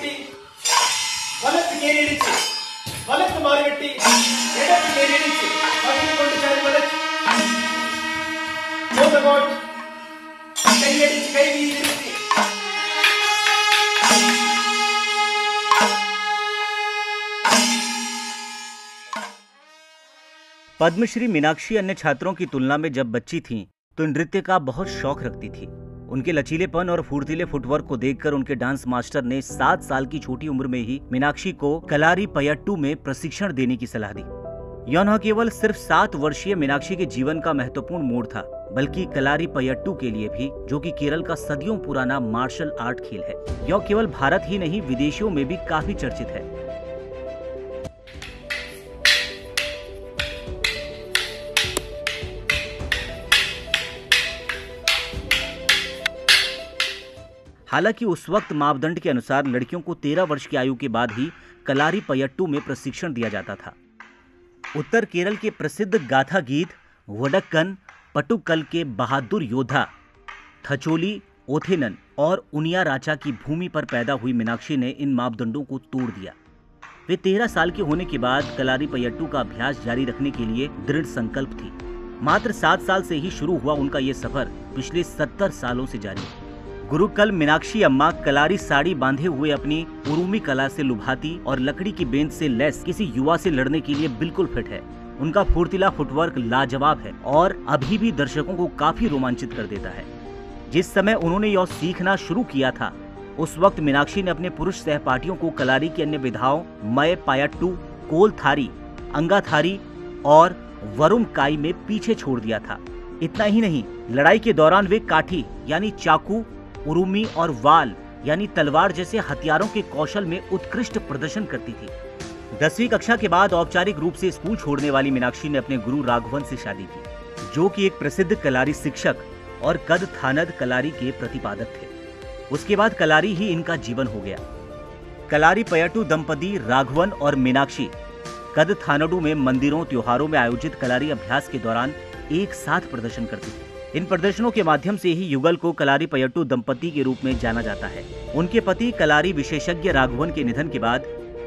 മാറിവെട്ടി വലത്ത് കേരിടിച്ച് വലത്ത് മാറിവെട്ടി ഇടത്ത് കേരിടിച്ച് പകുതി കൊണ്ട് ചാരി വലച്ച് കൈയടിച്ച് കൈ വീതിരുത്തി पद्मश्री मीनाक्षी अन्य छात्रों की तुलना में जब बच्ची थीं, तो नृत्य का बहुत शौक रखती थी। उनके लचीलेपन और फुर्तीले फुटवर्क को देखकर उनके डांस मास्टर ने 7 साल की छोटी उम्र में ही मीनाक्षी को कलारी पयट्टू में प्रशिक्षण देने की सलाह दी। यह न केवल सिर्फ 7 वर्षीय मीनाक्षी के जीवन का महत्वपूर्ण मोड़ था, बल्कि कलारी पयट्टू के लिए भी, जो कि केरल का सदियों पुराना मार्शल आर्ट खेल है। यह केवल भारत ही नहीं, विदेशों में भी काफी चर्चित है। हालांकि उस वक्त मापदंड के अनुसार लड़कियों को 13 वर्ष की आयु के बाद ही कलारी पयट्टू में प्रशिक्षण दिया जाता था। उत्तर केरल के प्रसिद्ध गाथा गीत वडक्कन पट्टुकल के बहादुर योद्धा थचोली ओथेनन और उनियाराचा की भूमि पर पैदा हुई मीनाक्षी ने इन मापदंडों को तोड़ दिया। वे 13 साल के होने के बाद कलारी पयट्टू का अभ्यास जारी रखने के लिए दृढ़ संकल्प थी। मात्र 7 साल से ही शुरू हुआ उनका ये सफर पिछले 70 सालों से जारी है। गुरुकल मीनाक्षी अम्मा कलारी साड़ी बांधे हुए अपनी उरुमी कला से लुभाती और लकड़ी की बेंच से लैस किसी युवा से लड़ने के लिए बिल्कुल फिट है। उनका फुर्तीला फुटवर्क लाजवाब है और अभी भी दर्शकों को काफी रोमांचित कर देता है। जिस समय उन्होंने यह सीखना शुरू किया था, उस वक्त मीनाक्षी ने अपने पुरुष सहपाठियों को कलारी की अन्य विधाओं मय पायट्टू, कोलथारी, अंगाथारी और वरुमकाई में पीछे छोड़ दिया था। इतना ही नहीं, लड़ाई के दौरान वे काठी यानी चाकू, उरुमी और वाल यानी तलवार जैसे हथियारों के कौशल में उत्कृष्ट प्रदर्शन करती थी। 10वीं कक्षा के बाद औपचारिक रूप से स्कूल छोड़ने वाली मीनाक्षी ने अपने गुरु राघवन से शादी की, जो कि एक प्रसिद्ध कलारी शिक्षक और कद थानद कलारी के प्रतिपादक थे। उसके बाद कलारी ही इनका जीवन हो गया। कलारी पयट्टू दंपति राघवन और मीनाक्षी कद थानडू में मंदिरों, त्योहारों में आयोजित कलारी अभ्यास के दौरान एक साथ प्रदर्शन करती थी। इन प्रदर्शनों के माध्यम से ही युगल को कलारी पयट्टू दंपति के रूप में जाना जाता है। उनके पति कलारी विशेषज्ञ राघवन के निधन के बाद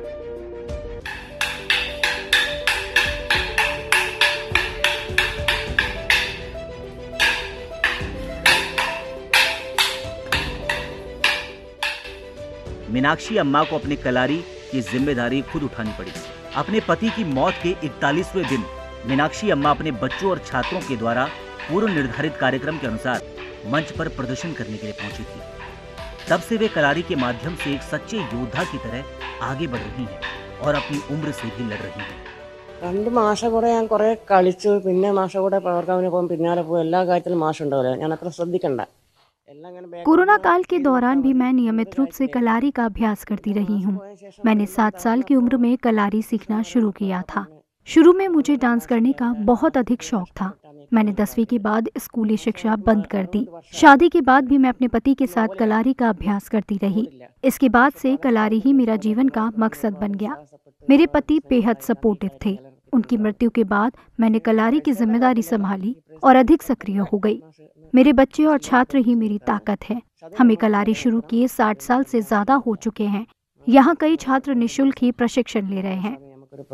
मीनाक्षी अम्मा को अपने कलारी की जिम्मेदारी खुद उठानी पड़ी। अपने पति की मौत के 41वें दिन मीनाक्षी अम्मा अपने बच्चों और छात्रों के द्वारा पूर्व निर्धारित कार्यक्रम के अनुसार मंच पर प्रदर्शन करने के लिए पहुंची थी। तब से वे कलारी के माध्यम से एक सच्चे योद्धा की तरह आगे बढ़ रही हैं और अपनी उम्र से भी लड़ रही हैं। 2 മാസം കൂടെ ഞാൻ കുറെ കളിച്ചു, പിന്നെ മാസം കൂടെ പവർക്കാവിനെ പോകും, പിന്നാലെ പോയി എല്ലാ കാര്യത്തിലും മാസം ഉണ്ടാവില്ല, ഞാൻ അത്ര ശ്രദ്ധിക്കണ്ട। कोरोना काल के दौरान भी मैं नियमित रूप से कलारी का अभ्यास करती रही हूँ। मैंने 7 साल की उम्र में कलारी सीखना शुरू किया था। शुरू में मुझे डांस करने का बहुत अधिक शौक था। मैंने 10वीं के बाद स्कूली शिक्षा बंद कर दी। शादी के बाद भी मैं अपने पति के साथ कलारी का अभ्यास करती रही। इसके बाद से कलारी ही मेरा जीवन का मकसद बन गया। मेरे पति बेहद सपोर्टिव थे। उनकी मृत्यु के बाद मैंने कलारी की जिम्मेदारी संभाली और अधिक सक्रिय हो गई। मेरे बच्चे और छात्र ही मेरी ताकत है। हमें कलारी शुरू किए 60 साल से ज्यादा हो चुके हैं। यहाँ कई छात्र निःशुल्क ही प्रशिक्षण ले रहे हैं।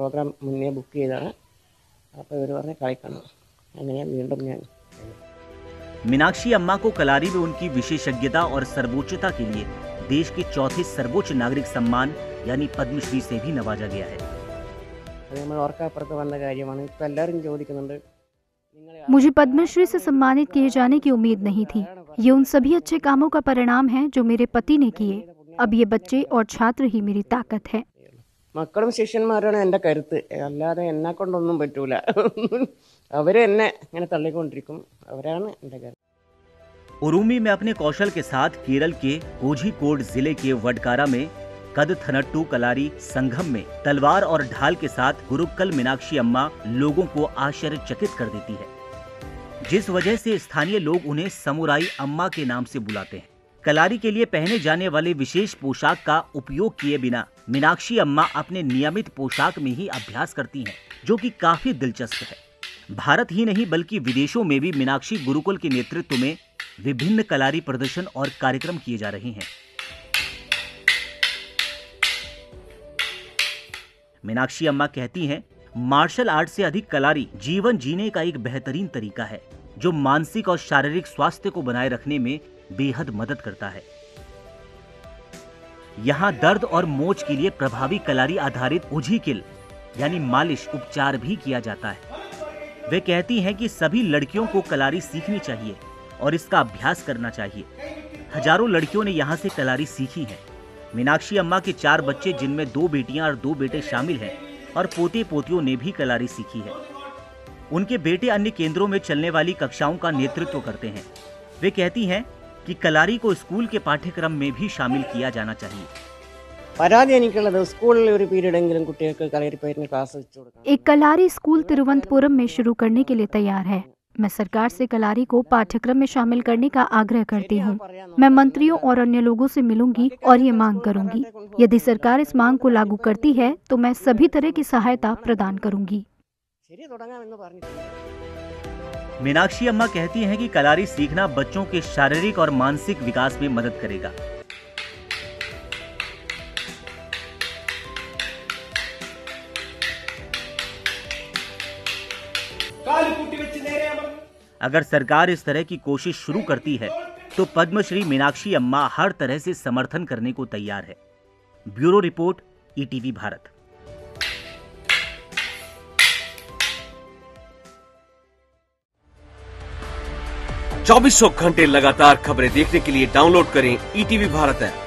मीनाक्षी अम्मा को कलारी में उनकी विशेषज्ञता और सर्वोच्चता के लिए देश के 4थे सर्वोच्च नागरिक सम्मान यानी पद्मश्री से भी नवाजा गया है। मुझे पद्मश्री से सम्मानित किए जाने की उम्मीद नहीं थी। ये उन सभी अच्छे कामों का परिणाम है जो मेरे पति ने किए। अब ये बच्चे और छात्र ही मेरी ताकत है। മക്കളും ശിഷ്യന്മാരാണ് എൻ്റെ കരുത്ത്, അല്ലാതെ എന്നെ കൊണ്ടൊന്നും പറ്റൂല. അവരെ എന്നെ ഇങ്ങനെ തള്ളിക്കൊണ്ടിരിക്കും, അവരാണ് എൻ്റെ കരുത്ത്। उरुमी में अपने कौशल के साथ केरल के कोझिकोड जिले के वडकारा में कदथनट्टू कलारी संगम में तलवार और ढाल के साथ गुरुक्कल मीनाक्षी अम्मा लोगों को आश्चर्यचकित कर देती है, जिस वजह से स्थानीय लोग उन्हें समुराई अम्मा के नाम से बुलाते हैं। कलारी के लिए पहने जाने वाले विशेष पोशाक का उपयोग किए बिना मीनाक्षी अम्मा अपने नियमित पोशाक में ही अभ्यास करती हैं, जो कि काफी दिलचस्प है। भारत ही नहीं बल्कि विदेशों में भी मीनाक्षी गुरुकुल के नेतृत्व में विभिन्न कलारी प्रदर्शन और कार्यक्रम किए जा रहे हैं। मीनाक्षी अम्मा कहती हैं, मार्शल आर्ट से अधिक कलारी जीवन जीने का एक बेहतरीन तरीका है जो मानसिक और शारीरिक स्वास्थ्य को बनाए रखने में बेहद मदद करता है। यहाँ दर्द और मोच के लिए प्रभावी कलारी आधारित उझीकिल यानी मालिश उपचार भी किया जाता है। वे कहती हैं कि सभी लड़कियों को कलारी सीखनी चाहिए और इसका अभ्यास करना चाहिए। हजारों लड़कियों ने यहाँ से कलारी सीखी है। मीनाक्षी अम्मा के 4 बच्चे, जिनमें 2 बेटियां और 2 बेटे शामिल हैं, और पोते पोतियों ने भी कलारी सीखी है। उनके बेटे अन्य केंद्रों में चलने वाली कक्षाओं का नेतृत्व करते हैं। वे कहती हैं कि कलारी को स्कूल के पाठ्यक्रम में भी शामिल किया जाना चाहिए। പരാതി എനിക്കുള്ളത് സ്കൂളിൽ ഒരു പീരീഡെങ്കിലും കുട്ടികൾക്ക് കളരിപ്പയറ്റിന് ക്ലാസ് വെച്ചു കൊടുക്കണം। एक कलारी स्कूल तिरुवनंतपुरम में शुरू करने के लिए तैयार है। मैं सरकार से कलारी को पाठ्यक्रम में शामिल करने का आग्रह करती हूँ। मैं मंत्रियों और अन्य लोगों से मिलूंगी और ये मांग करूंगी। यदि सरकार इस मांग को लागू करती है तो मैं सभी तरह की सहायता प्रदान करूंगी। ശരി തുടങ്ങാമെന്ന് പറഞ്ഞിട്ടുണ്ട്। मीनाक्षी अम्मा कहती हैं कि कलारी सीखना बच्चों के शारीरिक और मानसिक विकास में मदद करेगा। अगर सरकार इस तरह की कोशिश शुरू करती है तो पद्मश्री मीनाक्षी अम्मा हर तरह से समर्थन करने को तैयार है। Bureau report, ETV Bharat. चौबीसों घंटे लगातार खबरें देखने के लिए डाउनलोड करें ईटीवी भारत ऐप।